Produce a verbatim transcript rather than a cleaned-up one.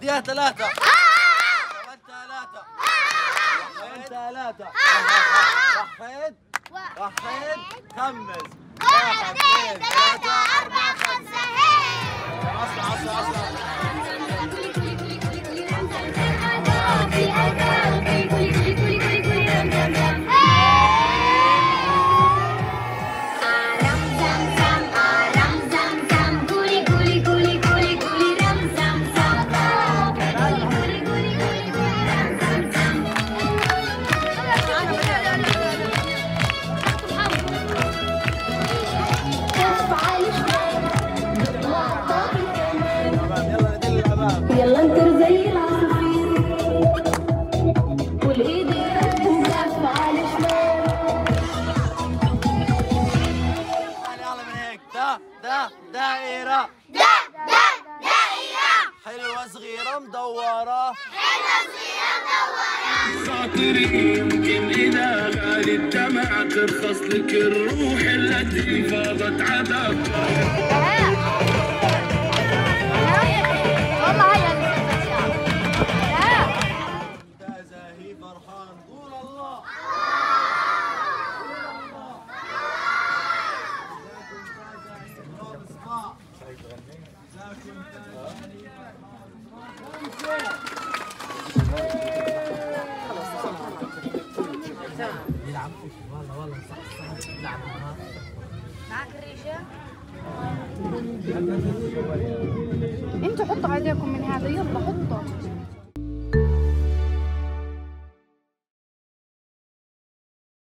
يا ثلاثة. وانت ثلاثة. وانت ثلاثة. وحيد وحيد خمس. واحد اثنين ثلاثة أربعة خمسة. أصلا أصلا أصلا. يلا انطر زي العصافير والايد تزف على الشمال. اعلى من هيك. ده ده دائرة. ده ده دائرة. حلوة صغيرة مدورة. حلوة صغيرة مدورة. خاطري يمكن إذا غالي الدمع ترخص لك الروح التي فاضت عذابها. معك الريشة؟ انتوا حطوا ايديكم من هذا، يلا حطوا.